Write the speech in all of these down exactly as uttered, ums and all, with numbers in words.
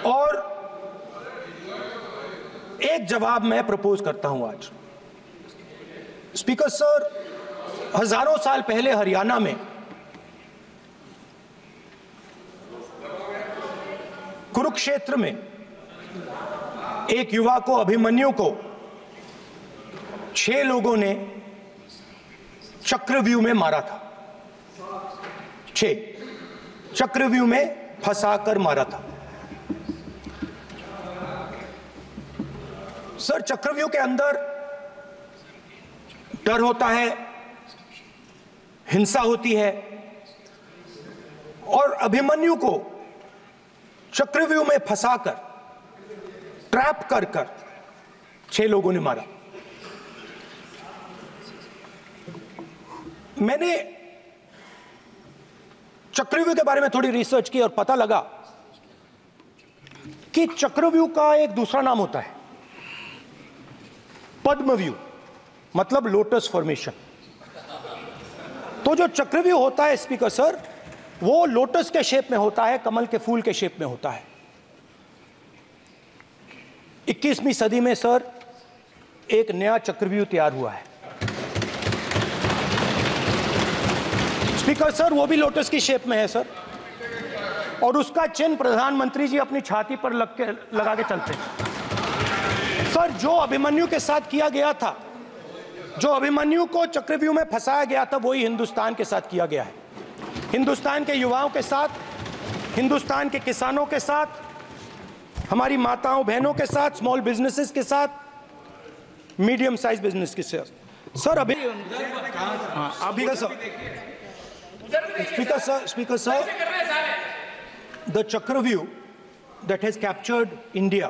और एक जवाब मैं प्रपोज करता हूं आज। स्पीकर सर, हजारों साल पहले हरियाणा में कुरुक्षेत्र में एक युवा को, अभिमन्यु को, छह लोगों ने चक्रव्यूह में मारा था। छह चक्रव्यूह में फंसाकर मारा था। सर, चक्रव्यूह के अंदर डर होता है, हिंसा होती है, और अभिमन्यु को चक्रव्यूह में फंसाकर, ट्रैप कर कर छह लोगों ने मारा। मैंने चक्रव्यूह के बारे में थोड़ी रिसर्च की और पता लगा कि चक्रव्यूह का एक दूसरा नाम होता है पद्मव्यूह, मतलब लोटस फॉर्मेशन। तो जो चक्रव्यूह होता है स्पीकर सर, वो लोटस के शेप में होता है, कमल के फूल के शेप में होता है। इक्कीसवीं सदी में सर एक नया चक्रव्यूह तैयार हुआ है स्पीकर सर, वो भी लोटस की शेप में है सर, और उसका चिन्ह प्रधानमंत्री जी अपनी छाती पर लग के लगा के चलते हैं। सर, जो अभिमन्यु के साथ किया गया था, जो अभिमन्यु को चक्रव्यूह में फंसाया गया था, वही हिंदुस्तान के साथ किया गया है। हिंदुस्तान के युवाओं के साथ, हिंदुस्तान के किसानों के साथ, हमारी माताओं बहनों के साथ, स्मॉल बिजनेसेस के साथ, मीडियम साइज बिजनेस के साथ। सर अभी अभी का sir speaker sir speaker sir the चक्रव्यूह that has captured India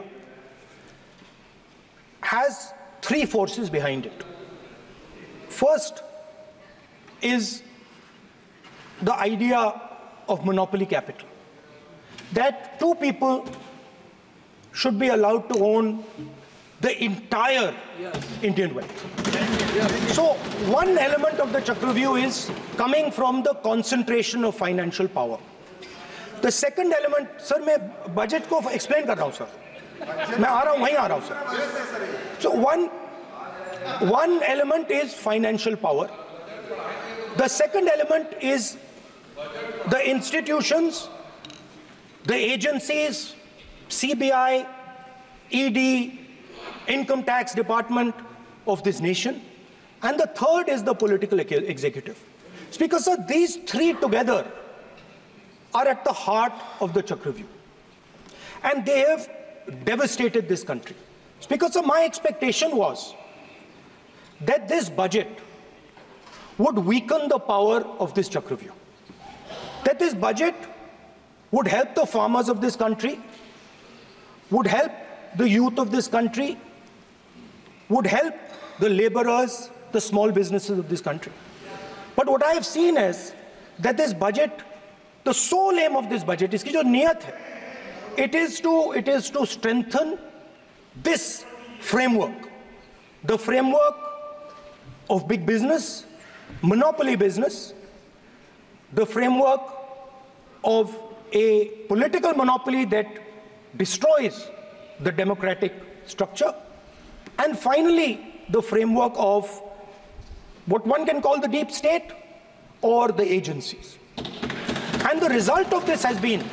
has three forces behind it. First is the idea of monopoly capital, that two people should be allowed to own the entire Indian wealth. So one element of the Chakravhyuh is coming from the concentration of financial power. The second element, sir, मैं budget को explain कर रहा हूँ sir, मैं आ रहा हूँ, वहीं आ रहा हूँ sir. So one one element is financial power. The second element is the institutions, the agencies, C B I, E D, Income Tax Department of this nation, and the third is the political executive. Speaker sir, these three together are at the heart of the Chakravhyuh, and they have devastated this country. Speaker sir, my expectation was that this budget would weaken the power of this Chakravhyuh, that this budget would help the farmers of this country, would help the youth of this country, would help the laborers, the small businesses of this country. But what I have seen is that this budget, the sole aim of this budget, iski jo niyat hai, it is to it is to strengthen this framework, the framework of big business, monopoly business, the framework of a political monopoly that destroys the democratic structure, and finally the framework of what one can call the deep state or the agencies. And the result of this has been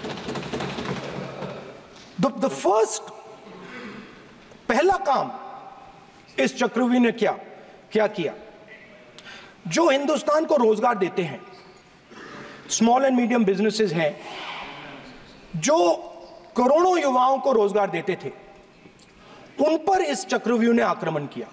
the, the first पहला काम इस चक्रव्यूह ने क्या क्या किया, जो हिंदुस्तान को रोजगार देते हैं, स्मॉल एंड मीडियम बिजनेसेस हैं, जो करोड़ों युवाओं को रोजगार देते थे, उन पर इस चक्रव्यूह ने आक्रमण किया।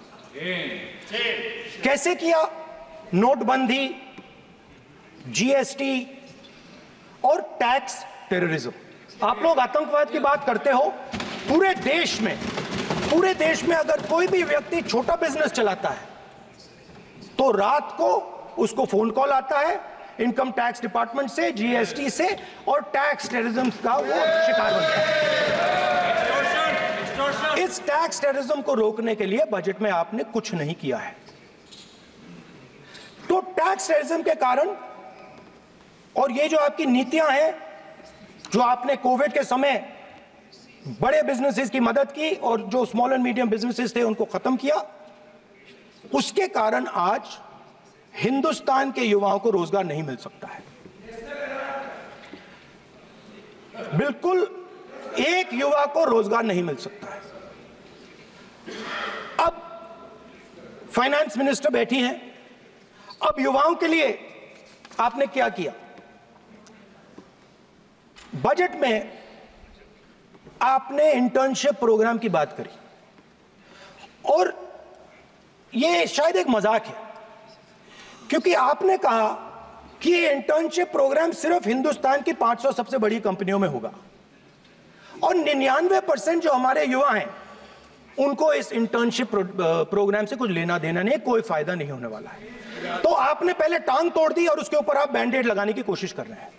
कैसे किया? नोटबंदी, जीएसटी और टैक्स टेररिज्म। आप लोग आतंकवाद की बात करते हो, पूरे देश में पूरे देश में अगर कोई भी व्यक्ति छोटा बिजनेस चलाता है तो रात को उसको फोन कॉल आता है इनकम टैक्स डिपार्टमेंट से, जीएसटी से, और टैक्स टेररिज्म का वो शिकार बनता है। इस टैक्स टेररिज्म को रोकने के लिए बजट में आपने कुछ नहीं किया है। तो टैक्स टेररिज्म के कारण और ये जो आपकी नीतियां हैं, जो आपने कोविड के समय बड़े बिजनेसेस की मदद की और जो स्मॉल एंड मीडियम बिजनेसेस थे उनको खत्म किया। उसके कारण आज हिंदुस्तान के युवाओं को रोजगार नहीं मिल सकता है। बिल्कुल एक युवा को रोजगार नहीं मिल सकता है। अब फाइनेंस मिनिस्टर बैठी हैं, अब युवाओं के लिए आपने क्या किया? बजट में आपने इंटर्नशिप प्रोग्राम की बात करी और यह शायद एक मजाक है, क्योंकि आपने कहा कि ये इंटर्नशिप प्रोग्राम सिर्फ हिंदुस्तान की पाँच सौ सबसे बड़ी कंपनियों में होगा और निन्यानवे परसेंट जो हमारे युवा हैं उनको इस इंटर्नशिप प्रोग्राम से कुछ लेना देना नहीं, कोई फायदा नहीं होने वाला है। तो आपने पहले टांग तोड़ दी और उसके ऊपर आप बैंडेड लगाने की कोशिश कर रहे हैं।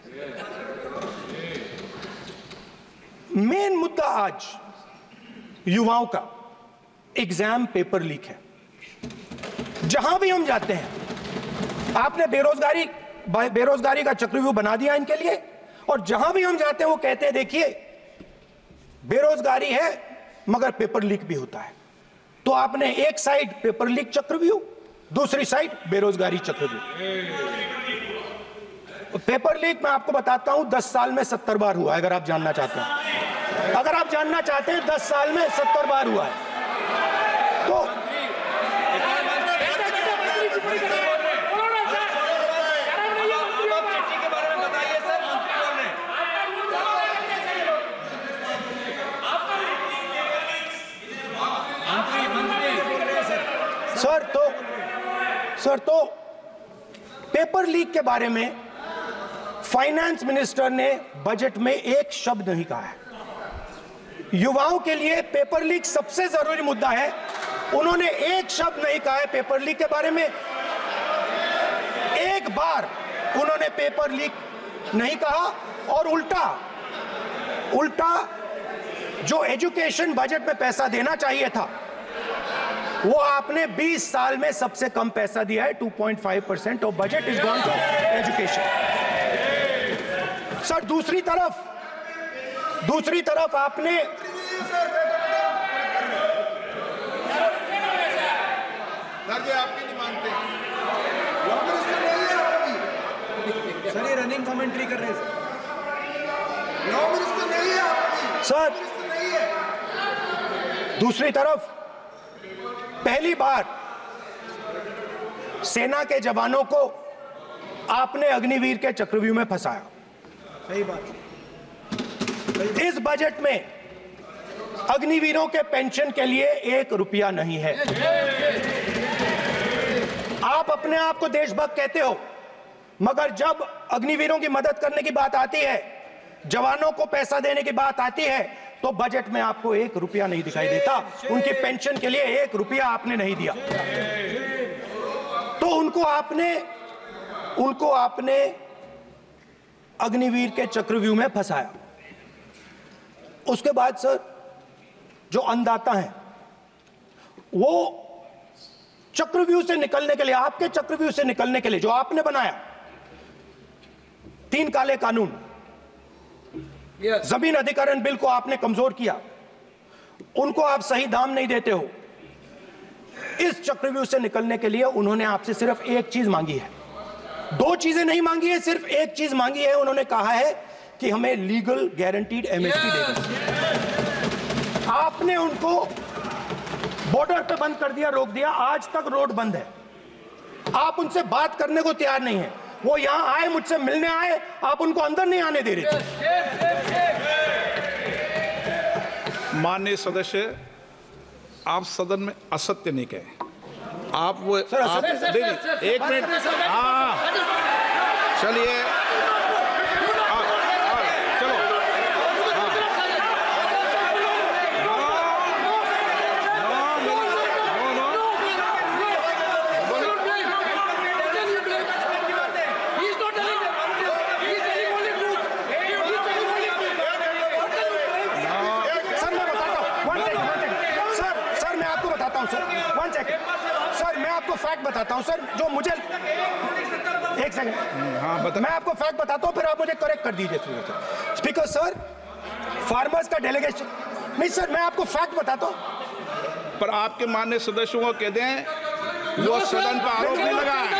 मेन मुद्दा आज युवाओं का एग्जाम पेपर लीक है। जहां भी हम जाते हैं आपने बेरोजगारी बेरोजगारी का चक्रव्यूह बना दिया इनके लिए, और जहां भी हम जाते हैं वो कहते हैं देखिए बेरोजगारी है मगर पेपर लीक भी होता है। तो आपने एक साइड पेपर लीक चक्रव्यूह, दूसरी साइड बेरोजगारी चक्रव्यूह। पेपर लीक मैं आपको बताता हूं दस साल में सत्तर बार हुआ है। अगर आप जानना चाहते हैं अगर आप जानना चाहते हैं दस साल में सत्तर बार हुआ है। तो सर तो सर तो पेपर लीक के बारे में फाइनेंस मिनिस्टर ने बजट में एक शब्द नहीं कहा है। युवाओं के लिए पेपर लीक सबसे जरूरी मुद्दा है, उन्होंने एक शब्द नहीं कहा है पेपर लीक के बारे में। एक बार उन्होंने पेपर लीक नहीं कहा और उल्टा उल्टा जो एजुकेशन बजट में पैसा देना चाहिए था वो आपने बीस साल में सबसे कम पैसा दिया है। Two point five percent of budget is gone to education. Sir दूसरी तरफ दूसरी तरफ आपने आपकी नहीं मानते सर, ये रनिंग कमेंट्री कर रहे हैं सर। सर दूसरी तरफ पहली बार सेना के जवानों को आपने अग्निवीर के चक्रव्यूह में फंसाया। सही बात। इस बजट में अग्निवीरों के पेंशन के लिए एक रुपया नहीं है। आप अपने आप को देशभक्त कहते हो, मगर जब अग्निवीरों की मदद करने की बात आती है, जवानों को पैसा देने की बात आती है, तो बजट में आपको एक रुपया नहीं दिखाई देता। उनकी पेंशन के लिए एक रुपया आपने नहीं दिया। तो उनको आपने उनको आपने अग्निवीर के चक्रव्यूह में फंसाया। उसके बाद सर जो अन्नदाता हैं वो चक्रव्यूह से निकलने के लिए, आपके चक्रव्यूह से निकलने के लिए जो आपने बनाया तीन काले कानून, जमीन अधिग्रहण बिल को आपने कमजोर किया, उनको आप सही दाम नहीं देते हो। इस चक्रव्यूह से निकलने के लिए उन्होंने आपसे सिर्फ एक चीज मांगी है, दो चीजें नहीं मांगी है, सिर्फ एक चीज मांगी है। उन्होंने कहा है कि हमें लीगल गारंटीड एमएसपी देगा। आपने उनको बॉर्डर पे बंद कर दिया, रोक दिया, आज तक रोड बंद है। आप उनसे बात करने को तैयार नहीं है। वो यहां आए, मुझसे मिलने आए, आप उनको अंदर नहीं आने दे रहे। माननीय सदस्य, आप सदन में असत्य नहीं कहे। आप वो सर, आप, सर, सर, देखिए, सर, सर, एक मिनट, हाँ चलिए, चलो, फैक्ट बताता हूं सर, जो मुझे एक सेकंड, हाँ बता, मैं आपको फैक्ट बताता हूं, फिर आप मुझे करेक्ट कर दीजिए स्पीकर सर। फार्मर्स का डेलीगेशन नहीं सर, मैं आपको फैक्ट बताता हूं। पर आपके माननीय सदस्यों को कह दें वो सदन पर आरोप नहीं लगाए।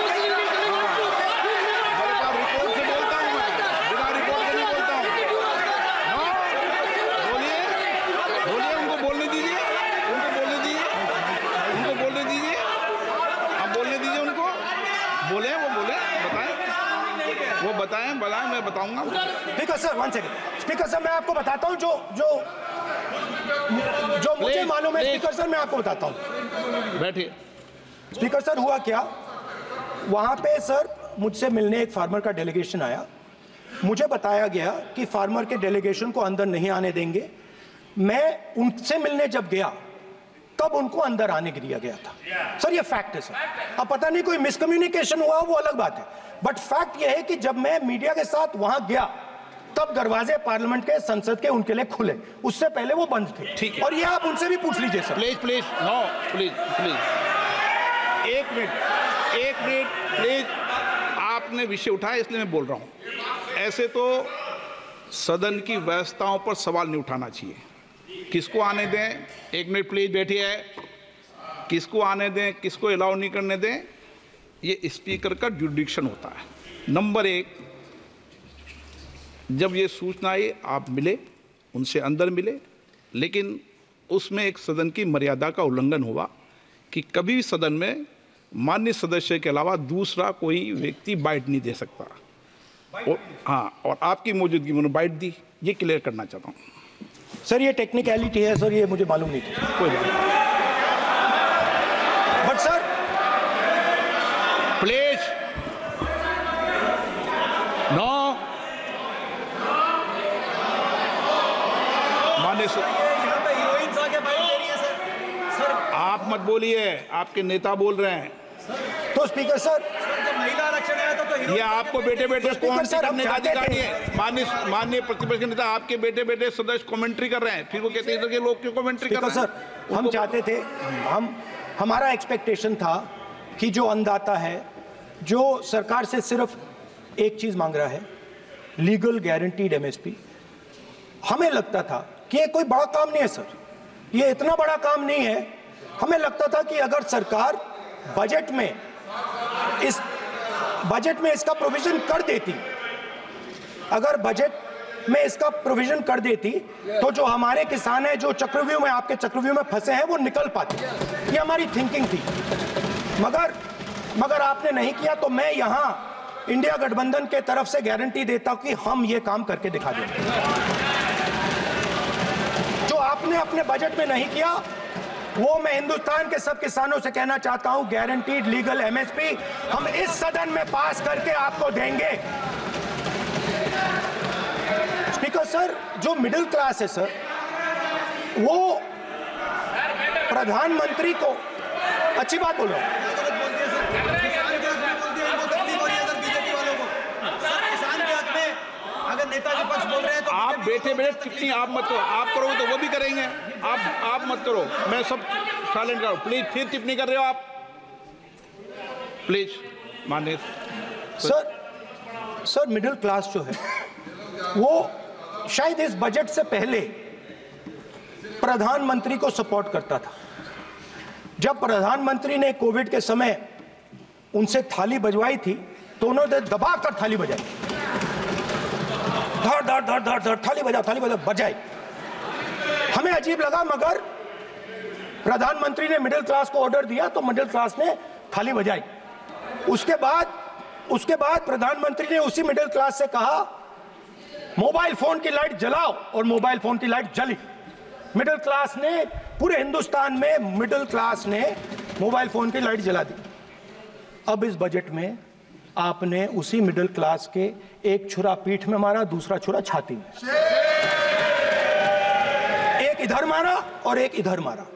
रिपोर्ट से बोलता हूं मैं, बिना रिपोर्ट के नहीं बोलता हूं। हाँ, बोलिए बोलिए, उनको बोलने दीजिए, उनको बोलने दीजिए, उनको बोलने दीजिए, आप बोलने दीजिए उनको, बोले वो बोले, बताएं, वो बताएं, बताएं, मैं बताऊंगा। Speaker sir, one second. Speaker sir, मैं आपको बताता हूं जो जो जो मुझे मालूम है। स्पीकर सर, मैं आपको बताता हूं। बैठिए। स्पीकर सर, हुआ क्या, वहां पे सर मुझसे मिलने एक फार्मर का डेलीगेशन आया। मुझे बताया गया कि फार्मर के डेलीगेशन को अंदर नहीं आने देंगे। मैं उनसे मिलने जब गया तब उनको अंदर आने दिया गया था। सर ये फैक्ट है सर। अब पता नहीं कोई मिसकम्युनिकेशन हुआ, वो अलग बात है, बट फैक्ट ये है कि जब मैं मीडिया के साथ वहां गया तब दरवाजे पार्लियामेंट के, संसद के उनके लिए खुले, उससे पहले वो बंद थे। ठीक है। और ये आप उनसे भी पूछ लीजिए sir. Please please no please please एक मिनट एक मिनट प्लीज। आपने विषय उठाया इसलिए मैं बोल रहा हूं। ऐसे तो सदन की व्यवस्थाओं पर सवाल नहीं उठाना चाहिए। किसको आने दें, एक मिनट प्लीज बैठिए, किसको आने दें, किसको अलाउ नहीं करने दें, ये स्पीकर का जुडिक्शन होता है। नंबर एक, जब ये सूचना आई आप मिले, उनसे अंदर मिले, लेकिन उसमें एक सदन की मर्यादा का उल्लंघन हुआ कि कभी भी सदन में माननीय सदस्य के अलावा दूसरा कोई व्यक्ति बाइट नहीं दे सकता। और हाँ, और आपकी मौजूदगी में बाइट दी, ये क्लियर करना चाहता हूँ। सर ये टेक्निकलिटी है सर, ये मुझे मालूम नहीं थी। कोई बात नहीं। But sir please no. माननीय यहाँ पे हीरोइंस आके बाइट दे रही है सर। सर आप मत बोलिए, आपके नेता बोल रहे हैं। तो स्पीकर सर, जब महिला आरक्षण आया था तो ये हीरोइंस आपको बेटे बेटे स्पीकर कमेंट्री सर, हम करने का चाहते अधिकार थे- नहीं है। माननीय माननीय प्रतिपक्ष के नेता आपके बेटे बेटे सदस्य कमेंट्री कर रहे हैं, फिर वो कहते हैं इधर के लोग क्यों कमेंट्री कर स्पीकर रहे हैं। सर, हम चाहते थे, हम हमारा एक्सपेक्टेशन था कि जो अन्नदाता है, जो सरकार से सिर्फ एक चीज मांग रहा है, लीगल गारंटीड एमएसपी। हमें लगता था कि ये कोई बड़ा काम नहीं है सर, ये इतना बड़ा काम नहीं है। हमें लगता था कि अगर सरकार बजट में इस बजट में इसका प्रोविजन कर देती, अगर बजट में इसका प्रोविजन कर देती तो जो हमारे किसान हैं जो चक्रव्यूह में, आपके चक्रव्यूह में फंसे हैं, वो निकल पाते। ये हमारी थिंकिंग थी, मगर मगर आपने नहीं किया। तो मैं यहां इंडिया गठबंधन के तरफ से गारंटी देता हूं कि हम ये काम करके दिखा देंगे। जो आपने अपने बजट में नहीं किया, वो मैं हिंदुस्तान के सब किसानों से कहना चाहता हूं, गारंटीड लीगल एमएसपी हम इस सदन में पास करके आपको देंगे। स्पीकर सर, जो मिडिल क्लास है सर, वो प्रधानमंत्री को, अच्छी बात बोल रहा हूं, अगर नेता विपक्ष बोल रहे हैं तो आप बैठे बैठे टिप्पणी आप मत करो, आप करोगे तो वो भी करेंगे। आप आप मत करो, मैं सब साइलेंट करो प्लीज। फिर टिप्पणी कर रहे हो आप, प्लीज। माननीय सर सर मिडिल क्लास जो है वो शायद इस बजट से पहले प्रधानमंत्री को सपोर्ट करता था। जब प्रधानमंत्री ने कोविड के समय उनसे थाली बजवाई थी तो उन्होंने दबा कर थाली बजाई, धड़ धड़ धड़ धड़ धड़ थाली बजा थाली बजा बजाई। हमें अजीब लगा, मगर प्रधानमंत्री ने मिडिल क्लास को ऑर्डर दिया तो मिडिल क्लास ने थाली बजाई। उसके बाद उसके बाद प्रधानमंत्री ने उसी मिडिल क्लास से कहा मोबाइल फोन की लाइट जलाओ, और मोबाइल फोन की लाइट जली। मिडिल क्लास ने, पूरे हिंदुस्तान में मिडिल क्लास ने मोबाइल फोन की लाइट जला दी। अब इस बजट में आपने उसी मिडिल क्लास के एक छुरा पीठ में मारा, दूसरा छुरा छाती में, एक इधर मारा और एक इधर मारा।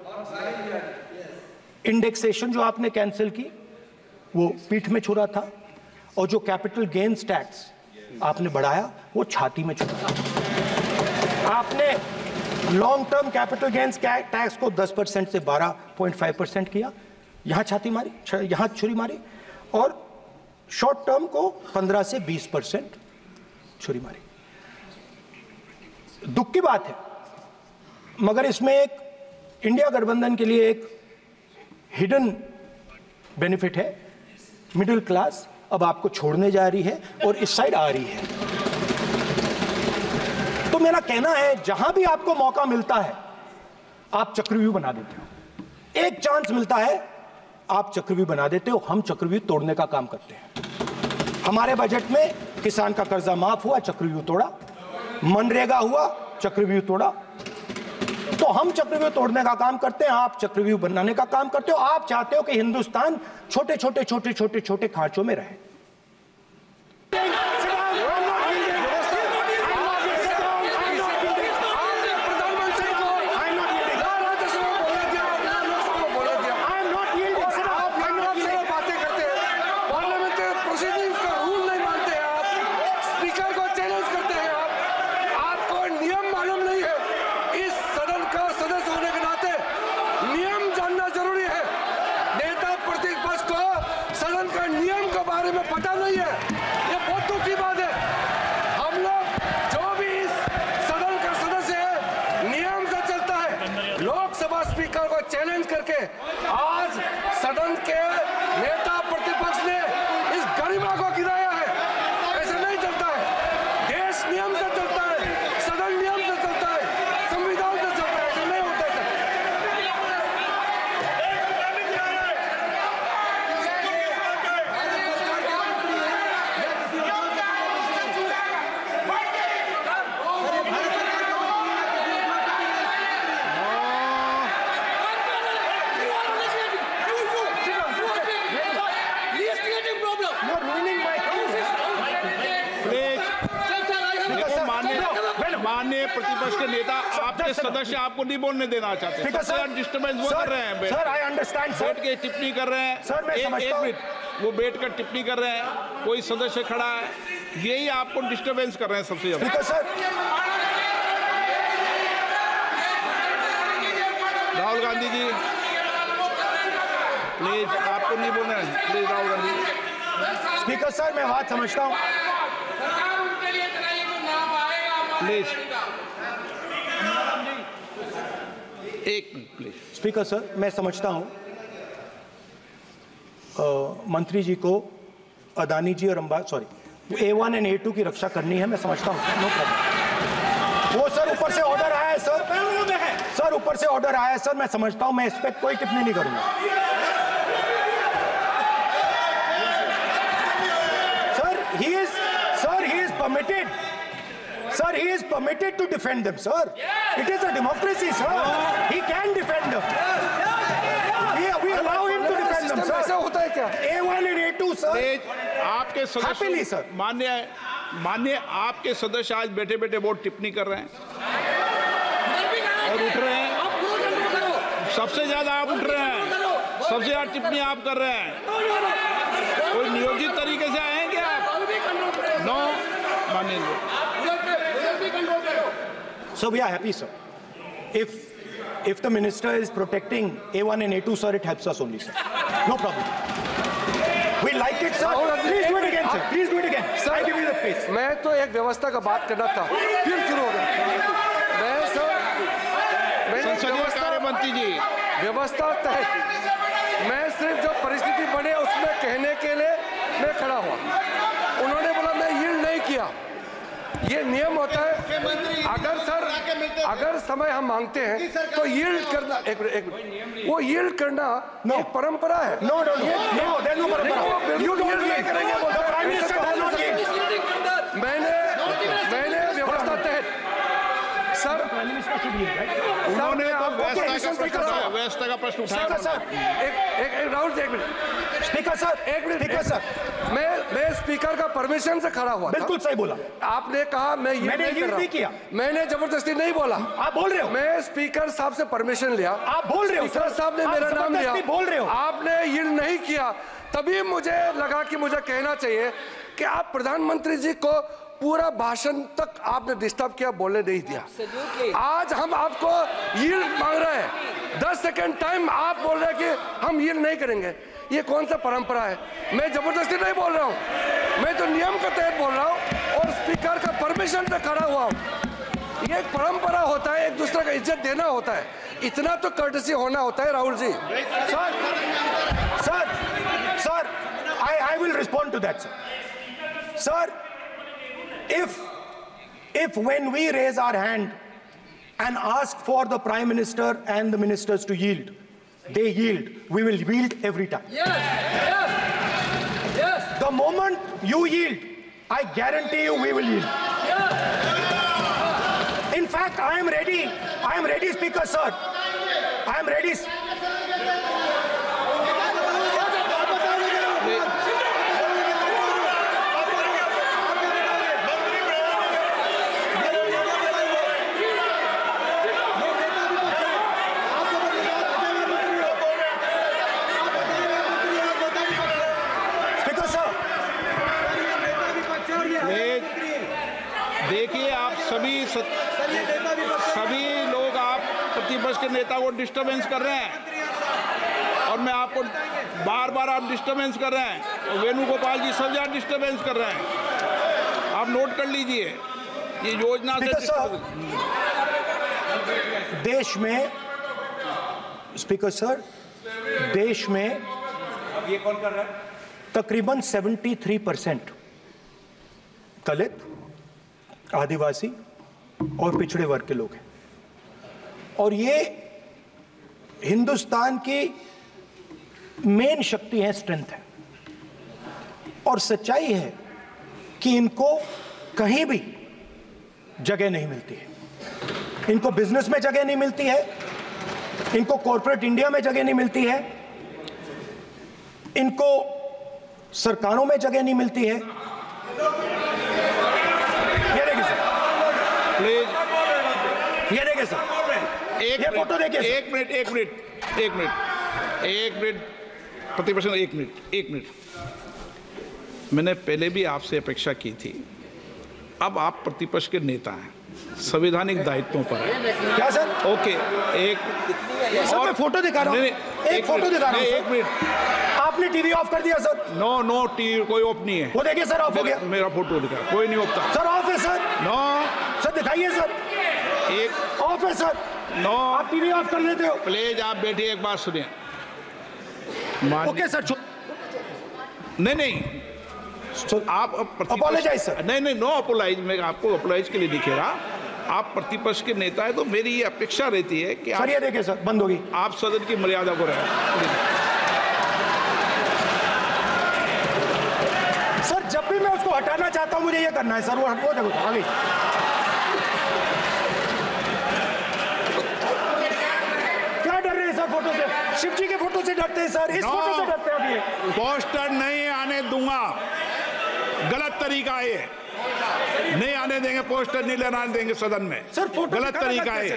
इंडेक्सेशन जो आपने कैंसिल की वो पीठ में छुरा था, और जो कैपिटल गेन्स टैक्स आपने बढ़ाया वो छाती में छुरा। आपने long term capital gains tax को दस परसेंट से बारह पॉइंट फाइव परसेंट किया, यहां छाती मारी, यहां छुरी मारी, और शॉर्ट टर्म को पंद्रह से बीस परसेंट छुरी मारी। दुख की बात है, मगर इसमें एक इंडिया गठबंधन के लिए एक हिडन बेनिफिट है। मिडिल क्लास अब आपको छोड़ने जा रही है और इस साइड आ रही है। तो मेरा कहना है, जहां भी आपको मौका मिलता है आप चक्रव्यूह बना देते हो। एक चांस मिलता है आप चक्रव्यूह बना देते हो। हम चक्रव्यूह तोड़ने का काम करते हैं। हमारे बजट में किसान का कर्जा माफ हुआ, चक्रव्यूह तोड़ा। मनरेगा हुआ, चक्रव्यूह तोड़ा। तो हम चक्रव्यूह तोड़ने का काम करते हैं, आप चक्रव्यूह बनाने का काम करते हो। आप चाहते हो कि हिंदुस्तान छोटे छोटे छोटे छोटे छोटे खांचों में रहे। पता नहीं है, ये बहुत दुख की बात है। हम लोग जो भी इस सदन का सदस्य है नियम से चलता है। लोकसभा स्पीकर को चैलेंज करके आज सदन के नेता प्रतिपक्ष ने इस गरिमा को गिराया है। ऐसे नहीं चलता है। देश नियम से चलता है, सदन नियम से चलता है, संविधान से चलता है। ऐसे नहीं होता है। माननीय प्रतिपक्ष के नेता, आपके सदस्य आपको नहीं बोलने देना चाहते। सर डिस्टर्बेंस वो कर रहे हैं। Sir I understand. बैठ के टिप्पणी कर रहे हैं। सर मैं समझता हूं। एक मिनट, वो बैठ कर टिप्पणी कर रहे हैं, कोई सदस्य खड़ा है, यही आपको डिस्टर्बेंस कर रहे हैं सबसे ज्यादा। सर राहुल गांधी जी प्लीज, आपको नहीं बोलना है। Please Rahul Gandhi. Speaker sir मैं बात समझता हूं। प्लीज एक मिनट प्लीज। स्पीकर सर मैं समझता हूं, आ, मंत्री जी को अदानी जी और अंबा sorry A one and A two की रक्षा करनी है। मैं समझता हूं, नो प्रॉब्लम। वो सर ऊपर से ऑर्डर आया है सर। सर ऊपर से ऑर्डर आया है सर, मैं समझता हूं। मैं इस पर कोई टिप्पणी नहीं करूंगा। Sir he is sir he is permitted Sir, he is permitted to defend them, sir. It is a democracy, sir. He can defend them. We, we allow him to defend them, sir. ऐसा होता है क्या? A one and A two, sir. आपके Happily, sir. सदस्य मान्य मान्य आपके सदस्य आज बैठे बैठे बहुत टिप्पणी कर रहे हैं और उठ रहे हैं। सबसे ज्यादा आप उठ रहे हैं, सबसे ज्यादा टिप्पणी आप कर रहे हैं। कोई नियोजित तरीके से आए हैं क्या आप? नो मानिए। So we are happy, sir. If if the minister is protecting A one and A two, sir, it helps us only, sir. No problem. We like it, sir. Please do it again, sir. Please do it again. Sir, I give you the space. मैं तो एक व्यवस्था का बात करना था, फिर शुरू हो गया। मैं सर संसदीय कार्य मंत्री जी, व्यवस्था तहत मैं सिर्फ जो परिस्थिति बने उसमें कहने के लिए मैं खड़ा हुआ। उन्होंने बोला मैं यील्ड नहीं किया। ये नियम होता है। अगर सर अगर समय हम मांगते हैं तो यील्ड करना, एक मिनट एक मिनट वो यील्ड करना No. एक परंपरा है। No, no, no. No, there's no परंपरा. You don't नहीं yield. करेंगे वो। The Prime Minister does not yield. मैंने मैंने व्यवस्था तहत sir Prime Minister should yield, right? उन्होंने तो आपको व्यवस्था का क्वेश्चन प्रश्न करा। उठाया, व्यवस्था का प्रश्न स्पीकर उठाया। सर, एक एक एक राहुल जी एक मिनट स्पीकर सर, एक मिनट स्पीकर सर, मैं मैं स्पीकर का परमिशन से खड़ा हुआ था। बिल्कुल सही बोला। आपने कहा मैं ये मैंने नहीं कर yield रहा नहीं किया। मैंने जबरदस्ती नहीं बोला। आप बोल रहे हो। मैं स्पीकर साहब से परमिशन लिया। आप बोल रहे हो, स्पीकर सर। साहब ने आप मेरा नाम लिया। जबरदस्ती बोल रहे हो। आपने यील्ड नहीं किया, तभी मुझे लगा कि मुझे कहना चाहिए कि आप प्रधानमंत्री जी को पूरा भाषण तक आपने डिस्टर्ब किया, बोलने नहीं दिया। आज हम आपको यील्ड मांग रहे हैं, दस सेकेंड टाइम आप बोल रहे हैं कि हम यील्ड नहीं करेंगे। ये कौन सा परंपरा है? मैं जबरदस्ती नहीं बोल रहा हूँ, मैं तो नियम के तहत बोल रहा हूँ और स्पीकर का परमिशन से खड़ा हुआ हूँ। ये एक परंपरा होता है, एक दूसरे का इज्जत देना होता है, इतना तो कर्टसी होना होता है Rahul ji. Sir, sir, sir, I, I will respond to that, sir. Sir, if, if when we raise our hand and ask for the Prime Minister and the ministers to yield, they yield, we will yield every time. Yes, yes, yes. The moment you yield, I guarantee you we will yield. In fact, I am ready, I am ready, Speaker, sir. I am ready. देखिए, आप सभी सत, सभी लोग आप प्रतिपक्ष के नेता को डिस्टर्बेंस कर रहे हैं और मैं आपको बार बार आप डिस्टर्बेंस कर रहे हैं और वेणुगोपाल जी सब जगह डिस्टर्बेंस कर रहे हैं। आप नोट कर लीजिए, ये योजना से देश में, स्पीकर सर, देश में अब ये कौन कर रहा है? तकरीबन तिहत्तर परसेंट दलित, आदिवासी और पिछड़े वर्ग के लोग हैं और ये हिंदुस्तान की मेन शक्ति है, स्ट्रेंथ है। और सच्चाई है कि इनको कहीं भी जगह नहीं मिलती है। इनको बिजनेस में जगह नहीं मिलती है, इनको कॉर्पोरेट इंडिया में जगह नहीं मिलती है, इनको सरकारों में जगह नहीं मिलती है। ये देखिए सर, प्लीज ये देखिए सर, एक ये फोटो देखिए सर। एक मिनट एक मिनट एक मिनट एक मिनट प्रतिपक्ष एक मिनट एक मिनट मैंने पहले भी आपसे अपेक्षा की थी। अब आप प्रतिपक्ष के नेता हैं, संवैधानिक दायित्वों पर है। क्या सर? ओके, एक सर मैं फोटो दिखा रहा हूँ, एक फोटो दिखा रहा हूँ। एक मिनट, आपने टीवी ऑफ कर दिया सर? नो नो टीवी कोई ऑफ नहीं है। वो देखिए सर, ऑफ हो गया। मेरा फोटो दिखा, कोई नहीं ऑफ। सर ऑफ है सर। नो सर दिखाइए सर, एक ऑफ है सर। नो, आप टीवी ऑफ कर लेते हो? प्लीज आप बैठिए, एक बात सुनिए। ओके सर, नहीं नहीं आप अपोलोजाइज सर। नहीं नहीं नो अपोलाइज, मैं आपको अपोलाइज के लिए दिखेगा। आप प्रतिपक्ष के नेता है तो मेरी ये अपेक्षा रहती है कि सर ये देखिए सर, बंद होगी। आप सदन की मर्यादा को रखें। सर जब भी मैं उसको हटाना चाहता हूं मुझे ये करना है सर, वो हटो देखो आगे। क्या डर रहे हैं सर फोटो से? शिव जी के फोटो से डरते हैं सर, इस फोटो से डरते हैं। अभी पोस्टर नहीं आने दूंगा, गलत तरीका है, नहीं आने देंगे, पोस्टर नहीं लगाने देंगे सदन में। सर फोटो गलत तरीका है।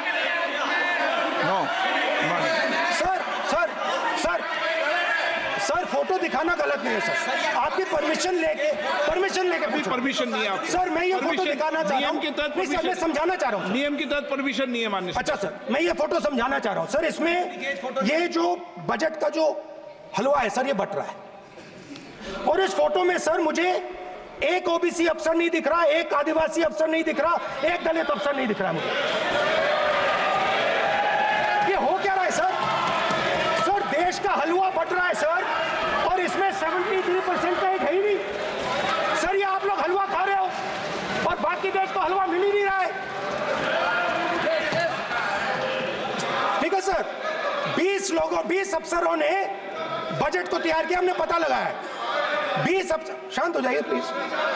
No sir sir sir sir photo दिखाना गलत नहीं है सर, आपकी परमिशन लेके परमिशन लेके पूछो। परमिशन नहीं है आपको। सर मैं ये फोटो दिखाना चाह रहा हूं, नियम के तहत नहीं सर मैं समझाना चाह रहा हूं। नियम के तहत परमिशन नहीं है माननीय। अच्छा सर मैं ये फोटो समझाना चाह रहा हूं सर। इसमें ये जो बजट का जो हलवा है सर ये बट रहा है और इस फोटो में सर मुझे एक ओबीसी अफसर नहीं दिख रहा, एक आदिवासी अफसर नहीं दिख रहा, एक दलित अफसर नहीं दिख रहा मुझे। ये हो क्या रहा है सर? सर देश का हलवा बट रहा है सर और इसमें तिहत्तर परसेंट का एक है ही नहीं सर। ये आप लोग हलवा खा रहे हो और बाकी देश को हलवा मिल ही नहीं रहा है। ठीक है सर, बीस लोगों बीस अफसरों ने बजट को तैयार किया, हमने पता लगाया है। बीस अफसर, शांत हो जाइए प्लीज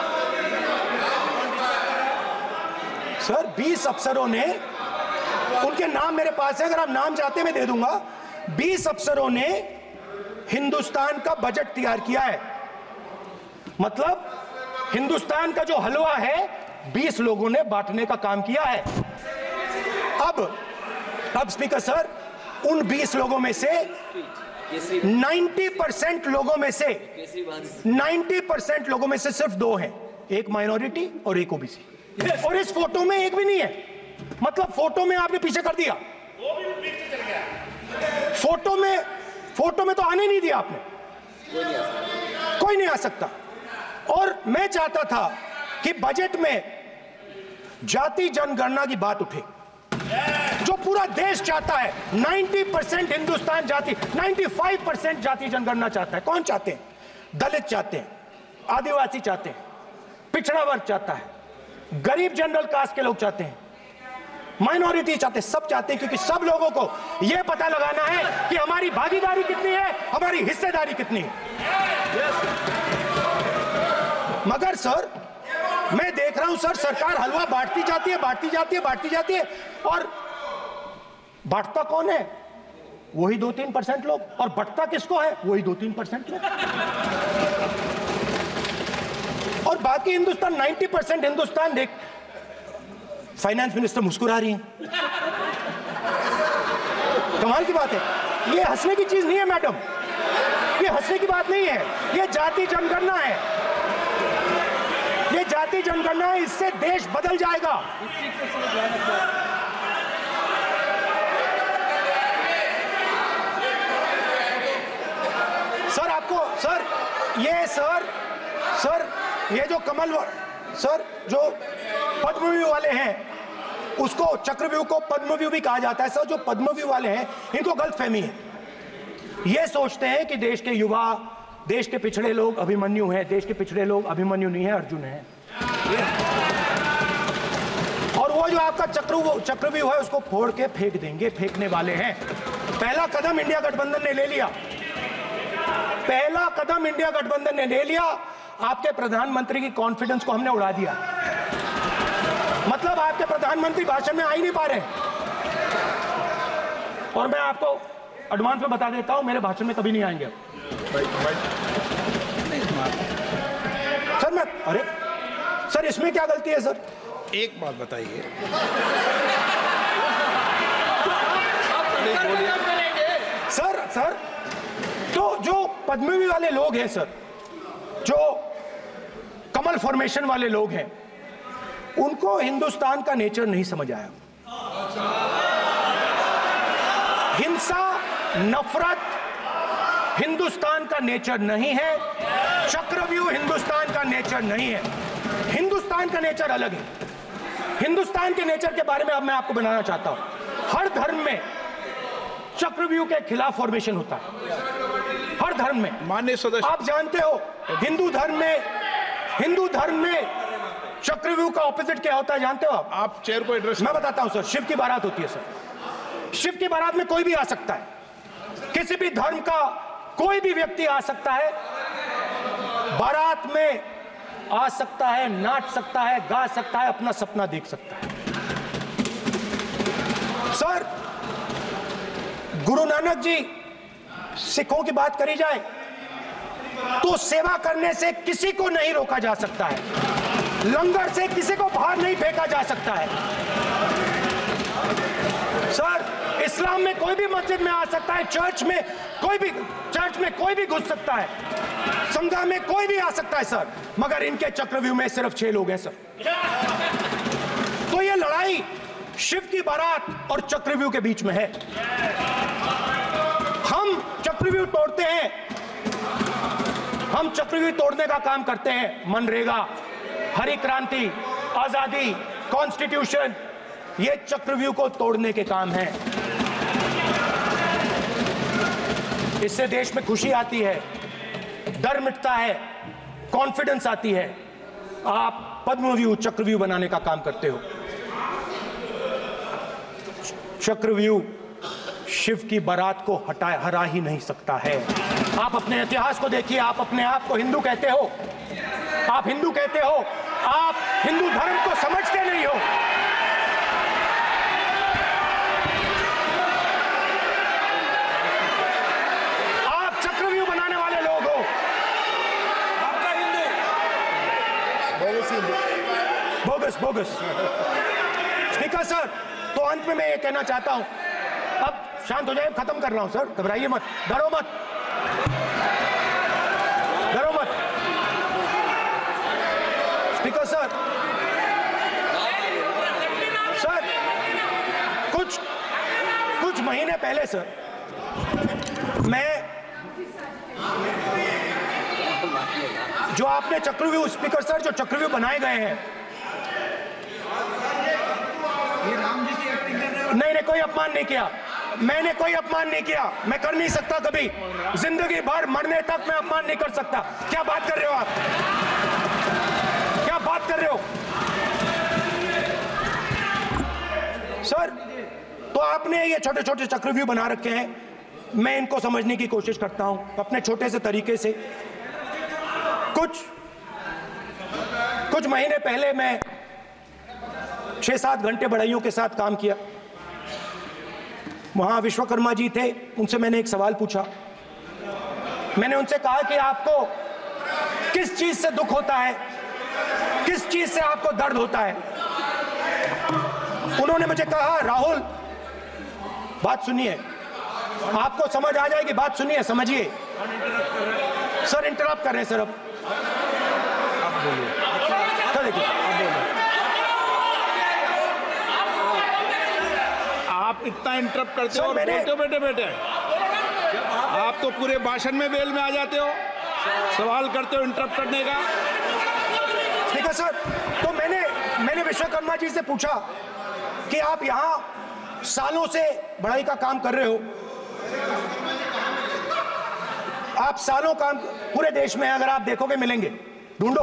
सर। बीस अफसरों ने, उनके नाम मेरे पास है, अगर आप नाम चाहते हैं मैं दे दूंगा। बीस अफसरों ने हिंदुस्तान का बजट तैयार किया है, मतलब हिंदुस्तान का जो हलवा है बीस लोगों ने बांटने का काम किया है। अब अब स्पीकर सर, उन बीस लोगों में से नब्बे परसेंट लोगों में से नब्बे परसेंट लोगों में से सिर्फ दो हैं, एक माइनॉरिटी और एक ओबीसी। और इस फोटो में एक भी नहीं है, मतलब फोटो में आपने पीछे कर दिया। फोटो में फोटो में तो आने नहीं दिया आपने, कोई नहीं आ सकता। और मैं चाहता था कि बजट में जाति जनगणना की बात उठे। पूरा देश चाहता है, नब्बे परसेंट हिंदुस्तान जाति, पचानवे परसेंट जाति जनगणना चाहता है। कौन चाहते हैं? दलित चाहते हैं, आदिवासी चाहते हैं, पिछड़ा वर्ग चाहता है, गरीब जनरल कास्ट के लोग चाहते हैं, माइनॉरिटी चाहते हैं, सब चाहते हैं, क्योंकि सब लोगों को यह पता लगाना है कि हमारी भागीदारी कितनी है, हमारी हिस्सेदारी कितनी है। मगर सर मैं देख रहा हूं सर, सरकार हलवा बांटती जाती है, बांटती जाती है, बांटती जाती है, और बांटता कौन है? वही दो तीन परसेंट लोग, और बंटता किसको है? वही दो तीन परसेंट लोग, और बाकी हिंदुस्तान, नब्बे परसेंट हिंदुस्तान देख। फाइनेंस मिनिस्टर मुस्कुरा रही हैं, कमाल की बात है। ये हंसने की चीज नहीं है मैडम, ये हंसने की बात नहीं है, ये जाति जनगणना है, ये जाति जनगणना है, इससे देश बदल जाएगा। सर आपको सर ये सर सर ये जो कमल सर जो पद्मव्यूह वाले हैं, उसको चक्रव्यूह को पद्मव्यूह भी कहा जाता है। सर जो पद्मव्यूह वाले हैं इनको गलतफहमी है, ये सोचते हैं कि देश के युवा, देश के पिछड़े लोग अभिमन्यु हैं, देश के पिछड़े लोग अभिमन्यु नहीं है, अर्जुन है। और वो जो आपका चक्रव्यूह चक्रव्यूह है उसको फोड़ के फेंक देंगे, फेंकने वाले हैं। पहला कदम इंडिया गठबंधन ने ले लिया, पहला कदम इंडिया गठबंधन ने ले लिया। आपके प्रधानमंत्री की कॉन्फिडेंस को हमने उड़ा दिया, मतलब आपके प्रधानमंत्री भाषण में आ ही नहीं पा रहे। और मैं आपको एडवांस में बता देता हूं, मेरे भाषण में कभी नहीं आएंगे सर। मैं अरे सर इसमें क्या गलती है सर? एक बात बताइए, सर सर तो जो पद्मव्यूह वाले लोग हैं सर, जो कमल फॉर्मेशन वाले लोग हैं, उनको हिंदुस्तान का नेचर नहीं समझ आया। हिंसा, नफरत हिंदुस्तान का नेचर नहीं है, चक्रव्यूह हिंदुस्तान का नेचर नहीं है। हिंदुस्तान का नेचर अलग है। हिंदुस्तान के नेचर के बारे में अब मैं आपको बनाना चाहता हूं। हर धर्म में चक्रव्यूह के खिलाफ फॉर्मेशन होता है, हर धर्म में। माननीय सदस्य, आप जानते हो हिंदू धर्म में हिंदू धर्म में चक्रव्यूह का ऑपोजिट क्या होता है, जानते हो आप? आप चेयर को एड्रेस। मैं बताता हूं सर, शिव की बारात होती है सर। शिव की बारात में कोई भी आ सकता है, किसी भी धर्म का कोई भी व्यक्ति आ सकता है, बारात में आ सकता है, नाच सकता है, गा सकता है, अपना सपना देख सकता है। सर गुरु नानक जी, सिखों की बात करी जाए तो सेवा करने से किसी को नहीं रोका जा सकता है, लंगर से किसी को बाहर नहीं फेंका जा सकता है। सर इस्लाम में कोई भी मस्जिद में आ सकता है, चर्च में कोई भी चर्च में कोई भी घुस सकता है, संगम में कोई भी आ सकता है सर, मगर इनके चक्रव्यूह में सिर्फ छह लोग हैं सर। तो ये लड़ाई शिव की बारात और चक्रव्यूह के बीच में है। हम चक्रव्यूह तोड़ते हैं, हम चक्रव्यूह तोड़ने का काम करते हैं। मनरेगा, हरी क्रांति, आजादी, कॉन्स्टिट्यूशन, ये चक्रव्यूह को तोड़ने के काम हैं। इससे देश में खुशी आती है, डर मिटता है, कॉन्फिडेंस आती है। आप पद्मव्यूह चक्रव्यूह बनाने का काम करते हो। चक्रव्यूह शिव की बारात को हटा हरा ही नहीं सकता है। आप अपने इतिहास को देखिए, आप अपने आप को हिंदू कहते हो, आप हिंदू कहते हो, आप हिंदू धर्म को समझते नहीं हो। आप चक्रव्यूह बनाने वाले लोग हो। आपका Hindu bogus bogus. Speaker sir, तो अंत में मैं ये कहना चाहता हूं, अब शांत हो जाए, खत्म कर रहा हूं सर, घबराइए मत, डरो मत, डरो मत। स्पीकर सर, सर कुछ कुछ महीने पहले सर, मैं जो आपने चक्रव्यूह, स्पीकर सर जो चक्रव्यूह बनाए गए हैं, ये राम जी की एक्टिंग करने वाले नहीं नहीं, कोई अपमान नहीं किया, मैंने कोई अपमान नहीं किया, मैं कर नहीं सकता कभी, जिंदगी भर मरने तक मैं अपमान नहीं कर सकता। क्या बात कर रहे हो आप, क्या बात कर रहे हो सर? तो आपने ये छोटे छोटे चक्रव्यूह बना रखे हैं, मैं इनको समझने की कोशिश करता हूं अपने छोटे से तरीके से। कुछ कुछ महीने पहले मैं छह सात घंटे बढ़इयों के साथ काम किया, वहां विश्वकर्मा जी थे, उनसे मैंने एक सवाल पूछा। मैंने उनसे कहा कि आपको किस चीज से दुख होता है, किस चीज से आपको दर्द होता है? उन्होंने मुझे कहा, राहुल बात सुनिए, आपको समझ आ जाएगी, बात सुनिए, समझिए। सर इंटरप्ट कर रहे हैं सर, अब आप बोलिए, सर देखिए, आप बोलिए। आप इतना इंटरप्ट करते हो और बोलते हो बेटे बेटे, आप तो पूरे भाषण में बेल में आ जाते हो, सवाल करते हो इंटरप्ट करने का। ठीक है सर, तो मैंने मैंने विश्वकर्मा जी से पूछा कि आप यहां सालों से बढ़ई का काम कर रहे हो, आप सालों काम पूरे देश में, अगर आप देखोगे मिलेंगे, ढूंढो,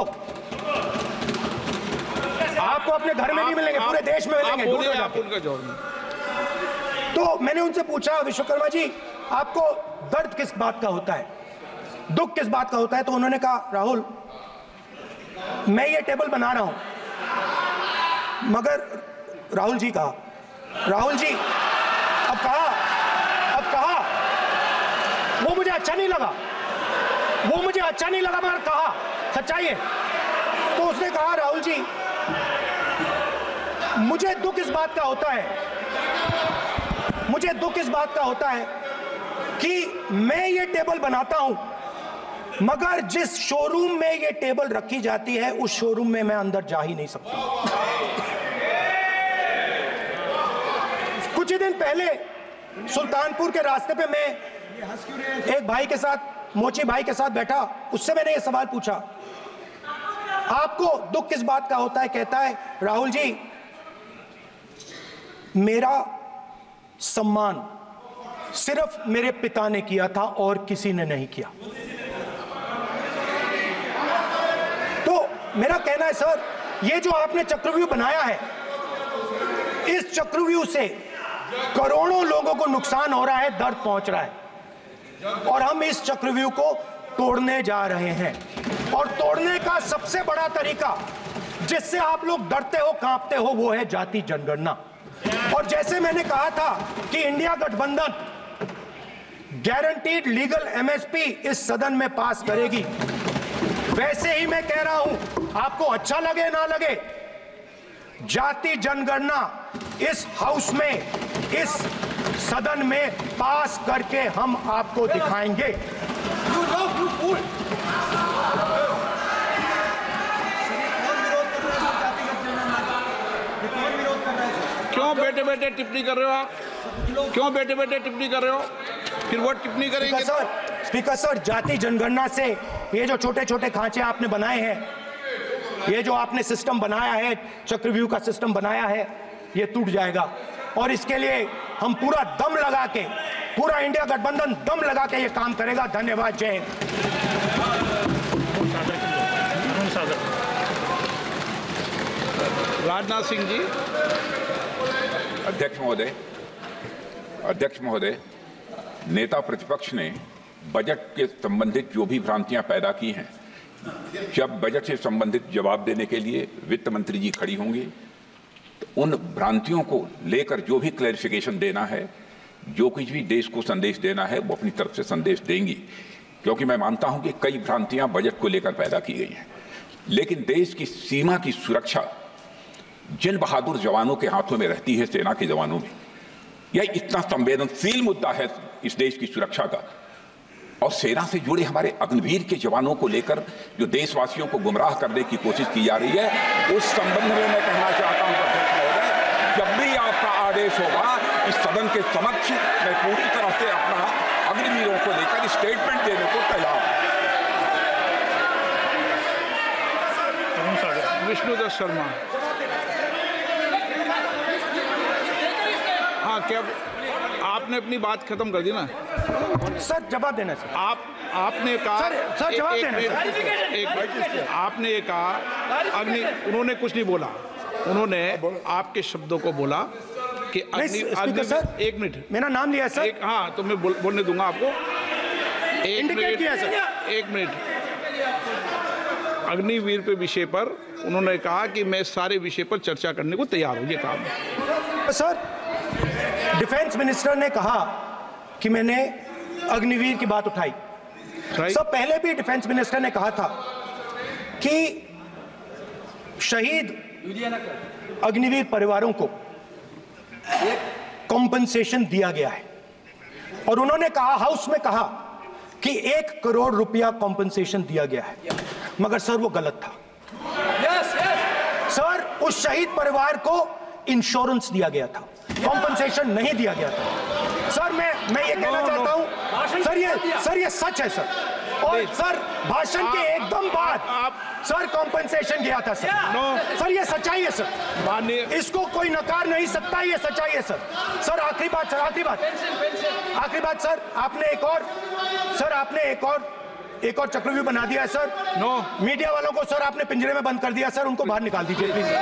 आपको अपने घर में नहीं मिलेंगे, पूरे देश में मिलेंगे, ढूंढो जाके। तो मैंने उनसे पूछा, विश्वकर्मा जी आपको दर्द किस बात का होता है, दुख किस बात का होता है? तो उन्होंने कहा, राहुल मैं ये टेबल बना रहा हूं, मगर राहुल जी कहा, राहुल जी अब कहा अब कहा वो मुझे अच्छा नहीं लगा, वो मुझे अच्छा नहीं लगा, मगर कहा सच्चाई है। तो उसने कहा, राहुल जी मुझे दुख इस बात का होता है, मुझे दुख इस बात का होता है कि मैं ये टेबल बनाता हूं, मगर जिस शोरूम में ये टेबल रखी जाती है उस शोरूम में मैं अंदर जा ही नहीं सकता। कुछ ही दिन पहले सुल्तानपुर के रास्ते पे मैं एक भाई के साथ, मोची भाई के साथ बैठा, उससे मैंने ये सवाल पूछा, आपको दुख किस बात का होता है? कहता है, राहुल जी मेरा सम्मान सिर्फ मेरे पिता ने किया था और किसी ने नहीं किया। तो मेरा कहना है सर, ये जो आपने चक्रव्यूह बनाया है, इस चक्रव्यूह से करोड़ों लोगों को नुकसान हो रहा है, दर्द पहुंच रहा है, और हम इस चक्रव्यूह को तोड़ने जा रहे हैं। और तोड़ने का सबसे बड़ा तरीका जिससे आप लोग डरते हो, कांपते हो, वो है जाति जनगणना। और जैसे मैंने कहा था कि इंडिया गठबंधन गारंटीड लीगल एमएसपी इस सदन में पास करेगी, वैसे ही मैं कह रहा हूं, आपको अच्छा लगे ना लगे, जाति जनगणना इस हाउस में, इस सदन में पास करके हम आपको दिखाएंगे। क्यों बेटे बेटे टिप्पणी कर रहे हो आप? क्यों बेटे बेटे टिप्पणी कर रहे हो? फिर वो टिप्पणी करेंगे सर, स्पीकर सर, जाति जनगणना से ये जो छोटे छोटे खांचे आपने बनाए हैं, ये जो आपने सिस्टम बनाया है, चक्रव्यूह का सिस्टम बनाया है, ये टूट जाएगा। और इसके लिए हम पूरा दम लगा के, पूरा इंडिया गठबंधन दम लगा के ये काम करेगा। धन्यवाद, जय हिंद। राजनाथ सिंह जी। अध्यक्ष महोदय, अध्यक्ष महोदय, नेता प्रतिपक्ष ने बजट के संबंधित जो भी भ्रांतियां पैदा की हैं, जब बजट से संबंधित जवाब देने के लिए वित्त मंत्री जी खड़ी होंगी तो उन भ्रांतियों को लेकर जो भी क्लैरिफिकेशन देना है, जो कुछ भी देश को संदेश देना है, वो अपनी तरफ से संदेश देंगी। क्योंकि मैं मानता हूं कि कई भ्रांतियां बजट को लेकर पैदा की गई हैं, लेकिन देश की सीमा की सुरक्षा जिन बहादुर जवानों के हाथों में रहती है, सेना के जवानों में, यह इतना संवेदनशील मुद्दा है इस देश की सुरक्षा का, और सेना से जुड़े हमारे अग्निवीर के जवानों को लेकर जो देशवासियों को गुमराह करने की कोशिश की जा रही है, उस संबंध में मैं कहना चाहता हूं अध्यक्ष महोदय, जब भी आपका आदेश होगा इस सदन के समक्ष मैं पूरी तरह से अपना अग्निवीरों को लेकर स्टेटमेंट देने को तैयार हूं। विष्णुदत्त शर्मा। हाँ, क्या आपने अपनी बात खत्म कर दी ना? सर जवाब देना सर। आप आपने कहा सर, सर, जवाब एक, देना, एक, सर। एक, एक, आपने ये कहा अग्नि, उन्होंने कुछ नहीं बोला, उन्होंने आपके शब्दों को बोला कि अग्नि, नहीं, अग्नि सर, एक मिनट, मेरा नाम लिया है सर। एक, हाँ तो मैं बोल, बोलने दूंगा आपको। एक इंडिकेट मिनट, किया सर। एक मिनट। अग्निवीर पे विषय पर उन्होंने कहा कि मैं सारे विषय पर चर्चा करने को तैयार हूं, ये कहा। सर डिफेंस मिनिस्टर ने कहा कि मैंने अग्निवीर की बात उठाई। सर पहले भी डिफेंस मिनिस्टर ने कहा था कि शहीद अग्निवीर परिवारों को कॉम्पनसेशन दिया गया है और उन्होंने कहा, हाउस में कहा कि एक करोड़ रुपया कॉम्पनसेशन दिया गया है, मगर सर वो गलत था। यस यस सर उस शहीद परिवार को इंश्योरेंस दिया गया था, कॉम्पनसेशन नहीं दिया गया था। सर मैं मैं ये कहना चाहता हूं सर, ये सर ये सच है सर। और सर भाषण के एकदम बाद आप सर कॉम्पनसेशन गया था सर। नो सर ये सच्चाई है सर, माननीय, इसको कोई नकार नहीं सकता, ये सच्चाई है सर। सर आखिरी बात सर, आखिरी बात आखिरी बात सर, आपने एक और सर आपने एक और एक और चक्रव्यूह बना दिया है सर। नो मीडिया वालों को सर आपने पिंजरे में बंद कर दिया सर, उनको बाहर निकाल दीजिए प्लीज।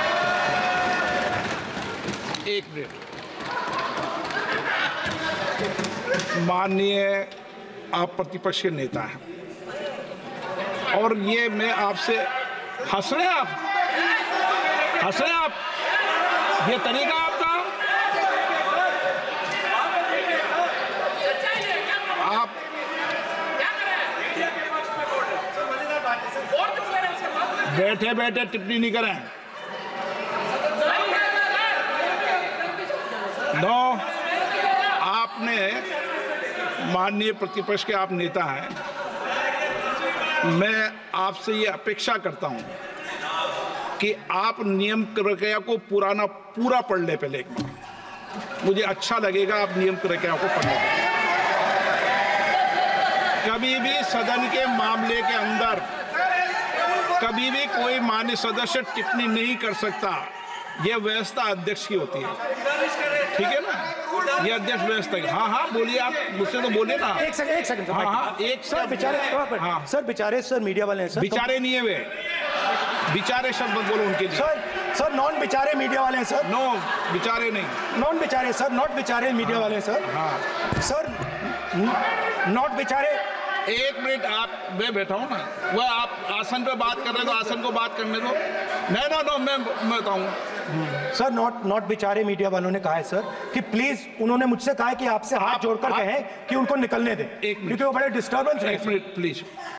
एक मिनट। माननीय आप प्रतिपक्ष के नेता हैं और ये मैं आपसे, हंस रहे हैं आप, हंस रहे हैं आप, ये तरीका आपका, आप बैठे बैठे टिप्पणी नहीं करें। नो, आपने, माननीय प्रतिपक्ष के आप नेता हैं, मैं आपसे ये अपेक्षा करता हूं कि आप नियम प्रक्रिया को पुराना पूरा पढ़ ले पहले एक बार, मुझे अच्छा लगेगा आप नियम प्रक्रिया को पढ़ लें। कभी भी सदन के मामले के अंदर कभी भी कोई माननीय सदस्य टिप्पणी नहीं कर सकता, यह व्यवस्था अध्यक्ष की होती है, ठीक है ना? ये अध्यक्ष व्यवस्था की। हाँ हाँ बोलिए, आप मुझसे तो बोलिए ना। एक सेकंड एक सेकंड हाँ हाँ एक सर बेचारे, हाँ सर बेचारे सर मीडिया वाले हैं सर। बेचारे नहीं है वे, बेचारे शब्द मत बोलो उनके लिए। सर सर नॉन बेचारे मीडिया वाले हैं सर। नो बेचारे नहीं, नॉन बेचारे सर, नॉट बेचारे मीडिया वाले हैं सर। हाँ सर नॉट बेचारे। एक मिनट, आप, मैं बैठा हूँ ना, वह आप आसन पे बात कर रहे हो तो आसन को बात करने दो। नहीं नो नो मैं मैं बताऊँ सर, नॉट नॉट बेचारे मीडिया वालों ने कहा है सर कि प्लीज, उन्होंने मुझसे कहा है कि आपसे हाथ जोड़कर कहें कि उनको निकलने दें, एक मिनट, क्योंकि वो बड़े डिस्टर्बेंस है। एक मिनट प्लीज।